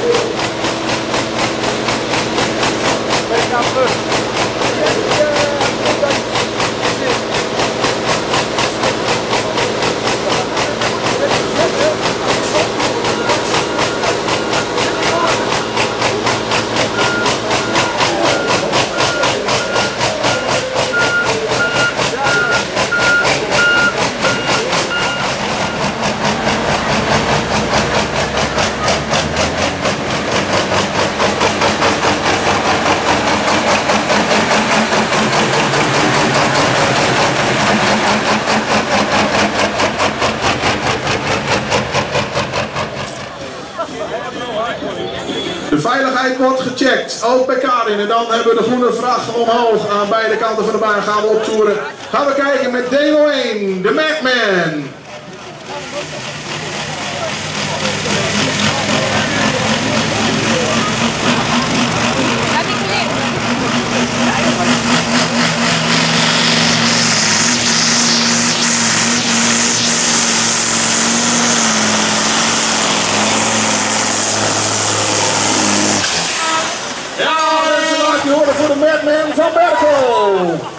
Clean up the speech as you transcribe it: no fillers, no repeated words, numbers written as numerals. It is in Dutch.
De veiligheid wordt gecheckt, ook bij Karin. En dan hebben we de groene vracht omhoog. Aan beide kanten van de baan gaan we optoeren. Gaan we kijken met demo 1, de Madman. Ja, dat is een laatje horen voor de Madman van Berkel.